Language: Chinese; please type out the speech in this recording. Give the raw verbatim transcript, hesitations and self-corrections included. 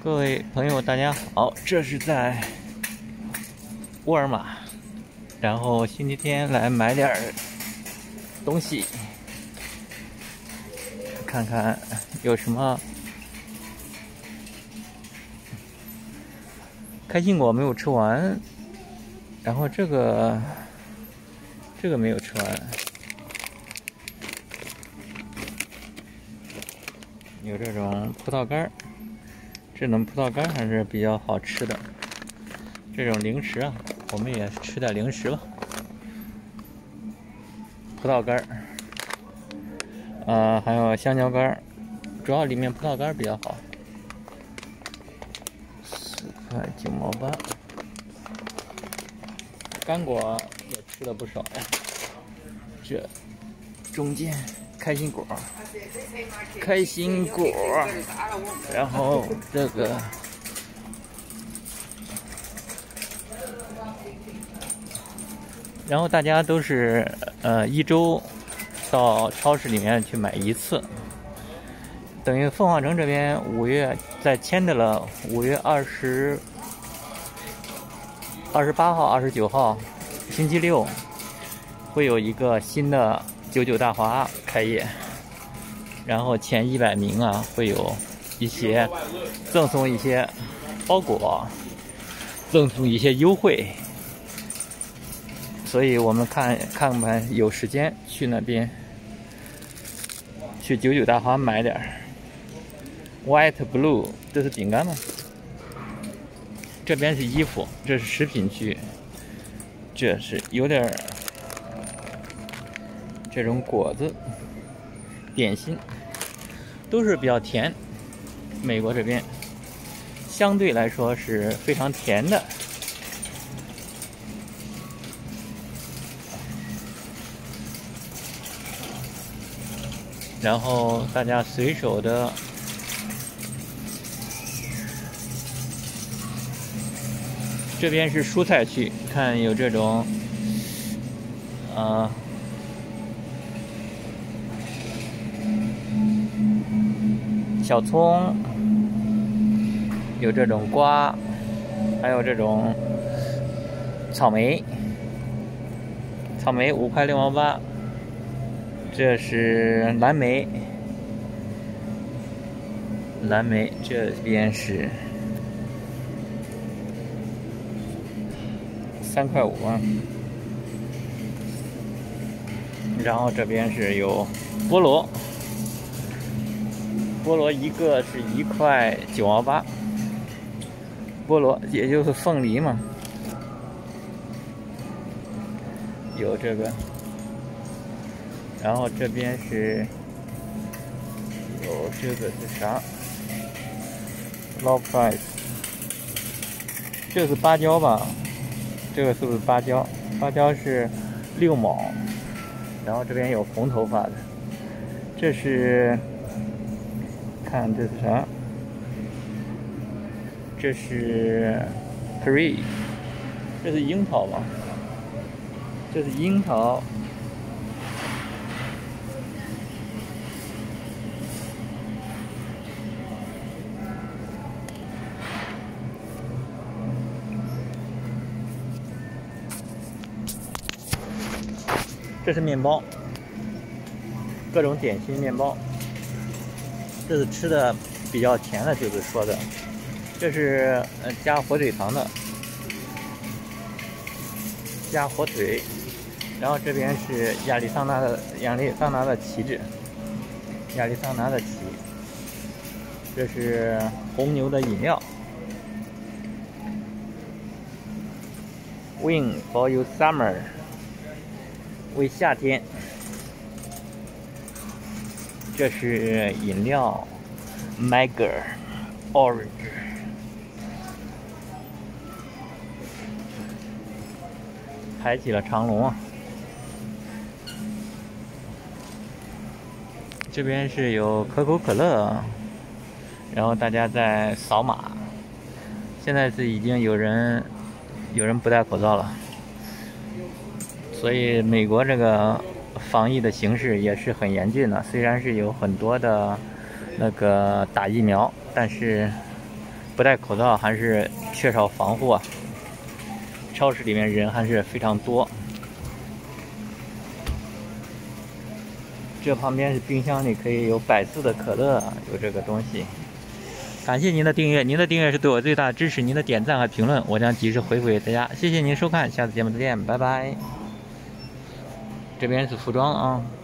各位朋友，大家好，这是在沃尔玛，然后星期天来买点东西，看看有什么。开心果没有吃完，然后这个这个没有吃完，有这种葡萄干儿。这种葡萄干还是比较好吃的。这种零食啊，我们也吃点零食吧。葡萄干儿，呃，还有香蕉干儿，主要里面葡萄干儿比较好。四块九毛八。干果也吃了不少呀。这中间开心果。开心果，然后这个然后大家都是呃一周到超市里面去买一次，等于凤凰城这边五月在签的了，五月二十二十八号、二十九号，星期六会有一个新的九九大华开业。然后前一百名啊，会有一些赠送一些包裹，赠送一些优惠，所以我们看看看有时间去那边，去九九大华买点 White Blue， 这是饼干吗？这边是衣服，这是食品区，这是有点这种果子。点心都是比较甜，美国这边相对来说是非常甜的。然后大家随手的，这边是蔬菜区，看有这种，呃。小葱，有这种瓜，还有这种草莓，草莓五块六毛八。这是蓝莓，蓝莓这边是三块五啊。然后这边是有菠萝。菠萝一个是一块九毛八，菠萝也就是凤梨嘛。有这个，然后这边是有这个是啥 ？Low price， 这是芭蕉吧？这个是不是芭蕉？芭蕉是六毛，然后这边有红头发的，这是。看这是啥？这是 Peri， 这是樱桃吧？这是樱桃。这是面包，各种点心面包。这是吃的比较甜的，就是说的，这是呃加火腿肠的，加火腿，然后这边是亚利桑那的亚利桑那的旗帜，亚利桑那的旗，这是红牛的饮料 ，Win for you summer， 为夏天。这是饮料 ，Mager Orange， 排起了长龙啊！这边是有可口可乐，然后大家在扫码。现在是已经有人有人不戴口罩了，所以美国这个。防疫的形势也是很严峻的，虽然是有很多的那个打疫苗，但是不戴口罩还是缺少防护啊。超市里面人还是非常多。这旁边是冰箱里可以有百事的可乐，有这个东西。感谢您的订阅，您的订阅是对我最大的支持，您的点赞和评论我将及时回复给大家。谢谢您收看，下次节目再见，拜拜。这边是服装啊。